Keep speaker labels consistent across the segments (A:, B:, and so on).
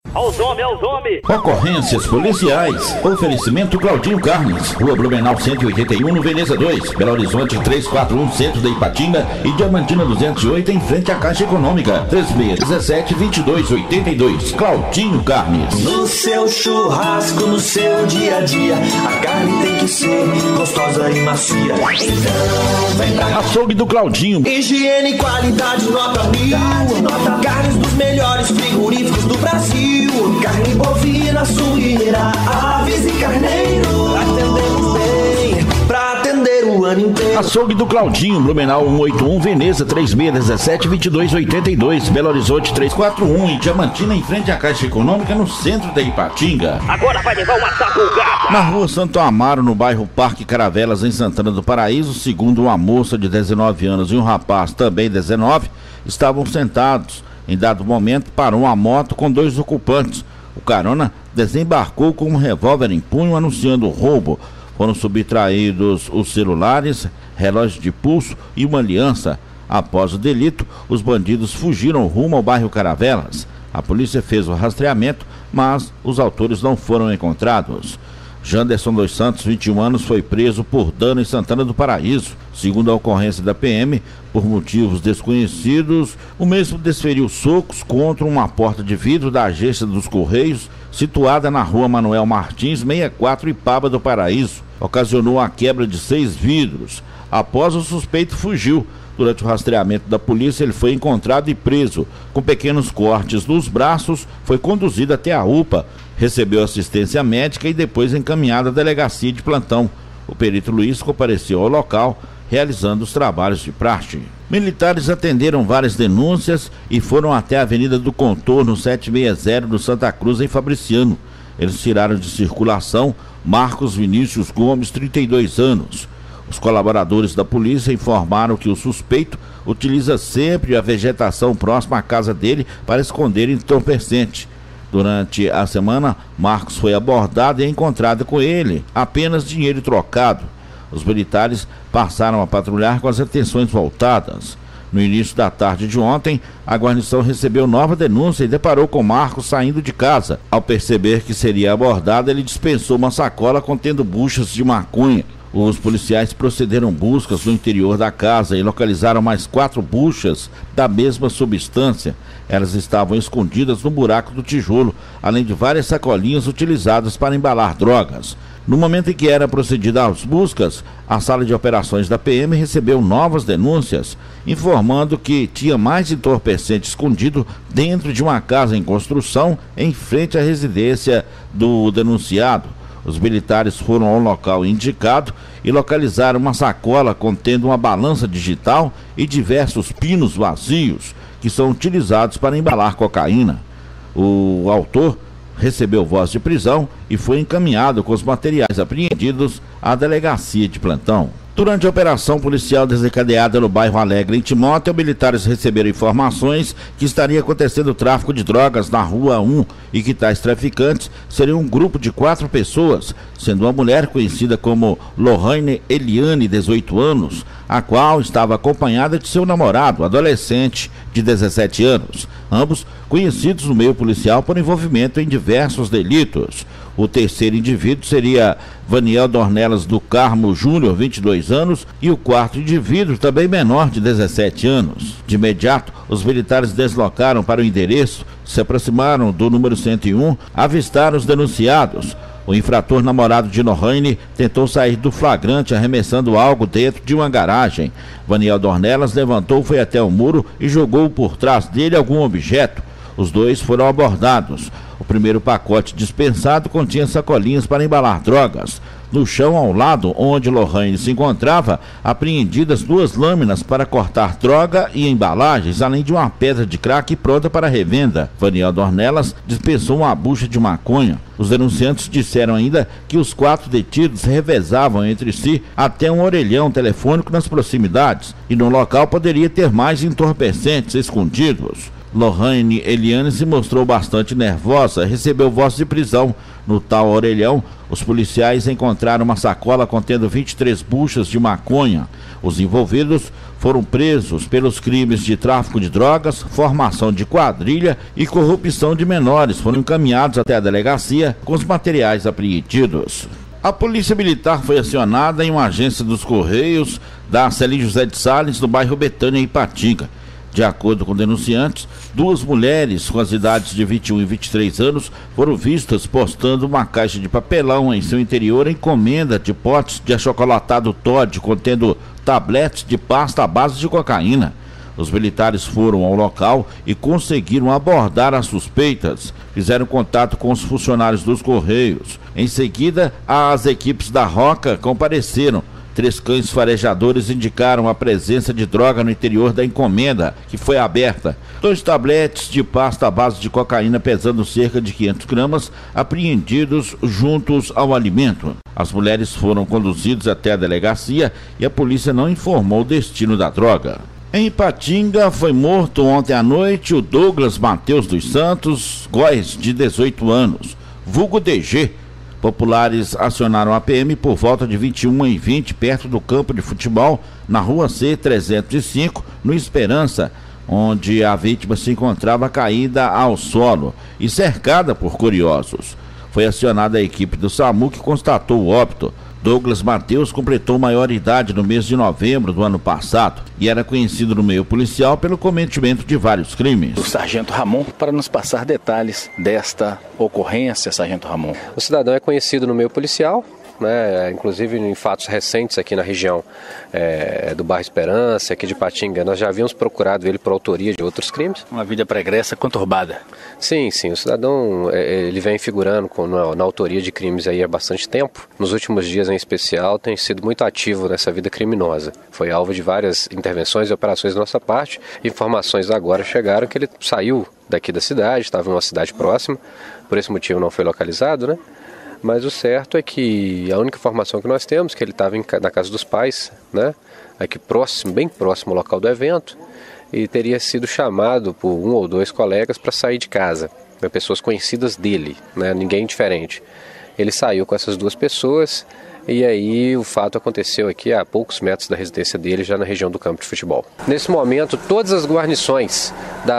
A: Aos homens!
B: Ocorrências policiais. Oferecimento Claudinho Carnes, Rua Blumenau 181, no Veneza 2, Belo Horizonte 341, centro de Ipatinga e Diamantina 208, em frente à Caixa Econômica. 3617-2282. Claudinho Carnes.
C: No seu churrasco, no seu dia a dia, a carne tem que ser gostosa e macia. Então vem pra
B: Açougue do Claudinho.
C: higiene e qualidade, nota 1000. Carnes dos melhores frigoríficos do Brasil. Carne bovina, suína, aves e carneiro. Atendemos bem, pra atender o ano inteiro.
B: Açougue do Claudinho, Blumenau 181, Veneza 3617-2282, Belo Horizonte 341 e Diamantina, em frente à Caixa Econômica, no centro de Ipatinga.
A: Agora vai levar uma sapulgada.
B: Na rua Santo Amaro, no bairro Parque Caravelas, em Santana do Paraíso, segundo uma moça de 19 anos e um rapaz também 19, estavam sentados. Em dado momento, parou uma moto com 2 ocupantes. O carona desembarcou com um revólver em punho, anunciando o roubo. Foram subtraídos os celulares, relógio de pulso e uma aliança. Após o delito, os bandidos fugiram rumo ao bairro Caravelas. A polícia fez o rastreamento, mas os autores não foram encontrados. Janderson dos Santos, 21 anos, foi preso por dano em Santana do Paraíso. Segundo a ocorrência da PM, por motivos desconhecidos, o mesmo desferiu socos contra uma porta de vidro da agência dos Correios, situada na rua Manuel Martins, 64, Ipaba do Paraíso. Ocasionou a quebra de 6 vidros. Após, o suspeito fugiu. Durante o rastreamento da polícia, ele foi encontrado e preso. Com pequenos cortes nos braços, foi conduzido até a UPA, recebeu assistência médica e depois encaminhado à delegacia de plantão. O perito Luiz compareceu ao local, realizando os trabalhos de praxe. Militares atenderam várias denúncias e foram até a Avenida do Contorno 760 do Santa Cruz, em Fabriciano. Eles tiraram de circulação Marcos Vinícius Gomes, 32 anos. Os colaboradores da polícia informaram que o suspeito utiliza sempre a vegetação próxima à casa dele para esconder entorpecente. Durante a semana, Marcos foi abordado e encontrado com ele apenas dinheiro trocado. Os militares passaram a patrulhar com as atenções voltadas. No início da tarde de ontem, a guarnição recebeu nova denúncia e deparou com Marcos saindo de casa. Ao perceber que seria abordado, ele dispensou uma sacola contendo buchas de maconha. Os policiais procederam buscas no interior da casa e localizaram mais 4 buchas da mesma substância. Elas estavam escondidas no buraco do tijolo, além de várias sacolinhas utilizadas para embalar drogas. No momento em que era procedida às buscas, a sala de operações da PM recebeu novas denúncias, informando que tinha mais entorpecente escondido dentro de uma casa em construção, em frente à residência do denunciado. Os militares foram ao local indicado e localizaram uma sacola contendo uma balança digital e diversos pinos vazios que são utilizados para embalar cocaína. O autor recebeu voz de prisão e foi encaminhado com os materiais apreendidos à delegacia de plantão. Durante a operação policial desencadeada no bairro Alegre, em Timóteo, militares receberam informações que estaria acontecendo tráfico de drogas na Rua 1 e que tais traficantes seriam um grupo de 4 pessoas, sendo uma mulher conhecida como Lohane Eliane, 18 anos, a qual estava acompanhada de seu namorado, adolescente de 17 anos, ambos conhecidos no meio policial por envolvimento em diversos delitos. O terceiro indivíduo seria Vaniel Dornelas do Carmo Júnior, 22 anos, e o quarto indivíduo, também menor, de 17 anos. De imediato, os militares deslocaram para o endereço, se aproximaram do número 101, avistaram os denunciados. O infrator, namorado de Lohane, tentou sair do flagrante arremessando algo dentro de uma garagem. Vaniel Dornelas levantou, foi até o muro e jogou por trás dele algum objeto. Os dois foram abordados. O primeiro pacote dispensado continha sacolinhas para embalar drogas. No chão, ao lado onde Lohane se encontrava, apreendidas 2 lâminas para cortar droga e embalagens, além de uma pedra de crack pronta para revenda. Vaniel Dornelas dispensou uma bucha de maconha. Os denunciantes disseram ainda que os 4 detidos revezavam entre si até um orelhão telefônico nas proximidades, e no local poderia ter mais entorpecentes escondidos. Lohane Eliane se mostrou bastante nervosa, recebeu voz de prisão. No tal orelhão, os policiais encontraram uma sacola contendo 23 buchas de maconha. Os envolvidos foram presos pelos crimes de tráfico de drogas, formação de quadrilha e corrupção de menores. Foram encaminhados até a delegacia com os materiais apreendidos. A Polícia Militar foi acionada em uma agência dos Correios da Celim José de Sales, no bairro Betânia, em Ipatinga. De acordo com denunciantes, 2 mulheres com as idades de 21 e 23 anos foram vistas postando uma caixa de papelão em seu interior encomenda de potes de achocolatado Toddy contendo tabletes de pasta à base de cocaína. Os militares foram ao local e conseguiram abordar as suspeitas. Fizeram contato com os funcionários dos Correios. Em seguida, as equipes da Roca compareceram. 3 cães farejadores indicaram a presença de droga no interior da encomenda, que foi aberta. 2 tabletes de pasta à base de cocaína pesando cerca de 500 gramas, apreendidos juntos ao alimento. As mulheres foram conduzidas até a delegacia e a polícia não informou o destino da droga. Em Ipatinga, foi morto ontem à noite o Douglas Mateus dos Santos Góes, de 18 anos, vulgo DG. Populares acionaram a PM por volta de 21h20, perto do campo de futebol, na rua C-305, no Esperança, onde a vítima se encontrava caída ao solo e cercada por curiosos. Foi acionada a equipe do SAMU, que constatou o óbito. Douglas Mateus completou maioridade no mês de novembro do ano passado e era conhecido no meio policial pelo cometimento de vários crimes.
D: O sargento Ramon, para nos passar detalhes desta ocorrência, sargento Ramon.
E: O cidadão é conhecido no meio policial, né, inclusive em fatos recentes aqui na região do bairro Esperança, aqui de Ipatinga. Nós já havíamos procurado ele por autoria de outros crimes.
D: Uma vida pregressa conturbada.
E: Sim, o cidadão ele vem figurando na autoria de crimes aí há bastante tempo. Nos últimos dias em especial tem sido muito ativo nessa vida criminosa. Foi alvo de várias intervenções e operações da nossa parte. Informações agora chegaram que ele saiu daqui da cidade, estava em uma cidade próxima, por esse motivo não foi localizado, né? Mas o certo é que a única informação que nós temos é que ele estava na casa dos pais, né? Aqui próximo, bem próximo ao local do evento, e teria sido chamado por 1 ou 2 colegas para sair de casa, né? Pessoas conhecidas dele, né? Ninguém diferente. Ele saiu com essas 2 pessoas e aí o fato aconteceu aqui a poucos metros da residência dele, já na região do campo de futebol. Nesse momento, todas as guarnições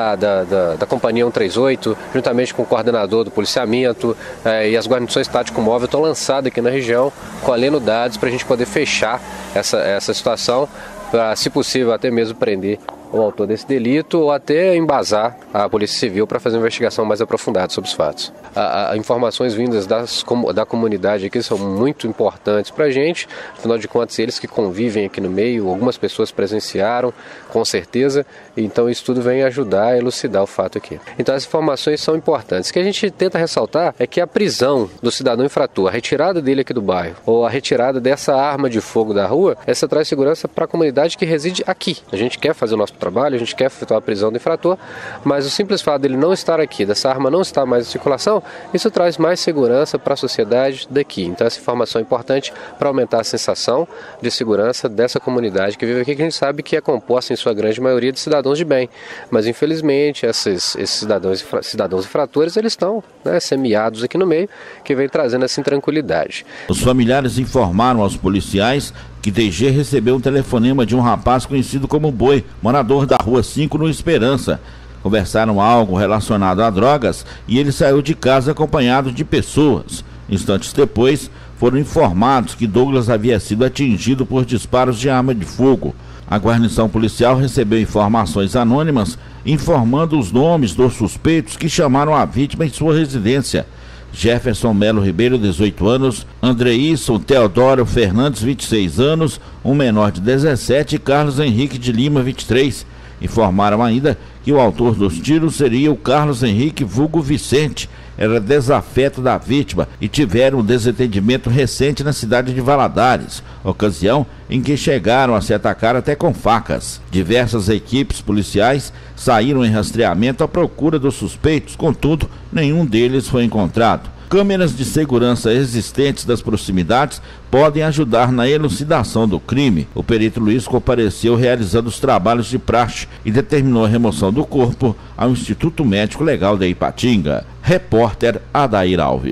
E: da Companhia 138, juntamente com o coordenador do policiamento e as guarnições tático-móvel estão lançadas aqui na região, colhendo dados para a gente poder fechar essa situação, para, se possível, até mesmo prender o autor desse delito ou até embasar a Polícia Civil para fazer uma investigação mais aprofundada sobre os fatos. Informações vindas da comunidade aqui são muito importantes para a gente, afinal de contas eles que convivem aqui no meio, algumas pessoas presenciaram, com certeza, então isso tudo vem ajudar a elucidar o fato aqui. Então as informações são importantes. O que a gente tenta ressaltar é que a prisão do cidadão infrator, a retirada dele aqui do bairro, ou a retirada dessa arma de fogo da rua, essa traz segurança para a comunidade que reside aqui. A gente quer fazer o nosso trabalho, a gente quer efetuar a prisão do infrator, mas o simples fato dele não estar aqui, dessa arma não estar mais em circulação, isso traz mais segurança para a sociedade daqui. Então essa informação é importante para aumentar a sensação de segurança dessa comunidade que vive aqui, que a gente sabe que é composta em sua grande maioria de cidadãos de bem, mas infelizmente esses cidadãos infratores, eles estão, né, semeados aqui no meio, que vem trazendo essa intranquilidade.
B: Os familiares informaram aos policiais que DG recebeu um telefonema de um rapaz conhecido como Boi, morador da Rua 5, no Esperança. Conversaram algo relacionado a drogas e ele saiu de casa acompanhado de pessoas. Instantes depois, foram informados que Douglas havia sido atingido por disparos de arma de fogo. A guarnição policial recebeu informações anônimas informando os nomes dos suspeitos que chamaram a vítima em sua residência. Jefferson Melo Ribeiro, 18 anos, Andreísson Teodoro Fernandes, 26 anos, um menor de 17 e Carlos Henrique de Lima, 23. Informaram ainda que o autor dos tiros seria o Carlos Henrique vulgo Vicente, era desafeto da vítima e tiveram um desentendimento recente na cidade de Valadares, ocasião em que chegaram a se atacar até com facas. Diversas equipes policiais saíram em rastreamento à procura dos suspeitos, contudo, nenhum deles foi encontrado. Câmeras de segurança existentes das proximidades podem ajudar na elucidação do crime. O perito Luiz compareceu realizando os trabalhos de praxe e determinou a remoção do corpo ao Instituto Médico Legal de Ipatinga. Repórter Adair Alves.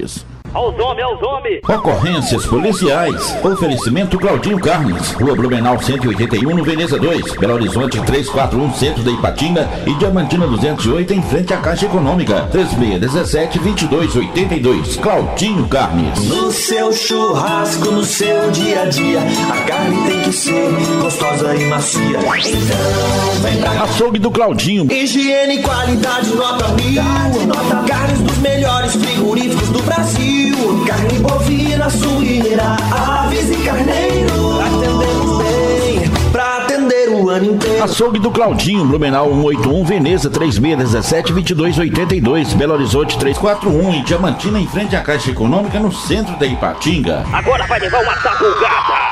A: Aos homens.
B: Ocorrências policiais. Oferecimento Claudinho Carnes. Rua Blumenau 181, no Veneza 2. Belo Horizonte 341, centro da Ipatinga. E Diamantina 208, em frente à Caixa Econômica. 3617-2282. Claudinho Carnes.
C: No seu churrasco, no seu dia a dia, a carne tem que ser gostosa e macia. Então vem pra
B: Açougue do Claudinho.
C: higiene e qualidade nota 1000. Carnes dos melhores frigoríficos do Brasil. Carne bovina, suína, aves e carneiro. Atendemos bem, pra atender o ano inteiro.
B: Açougue do Claudinho, Blumenau 181, Veneza 3617-2282, Belo Horizonte 341 e Diamantina, em frente à Caixa Econômica, no centro da Ipatinga.
A: Agora vai levar uma sacucada.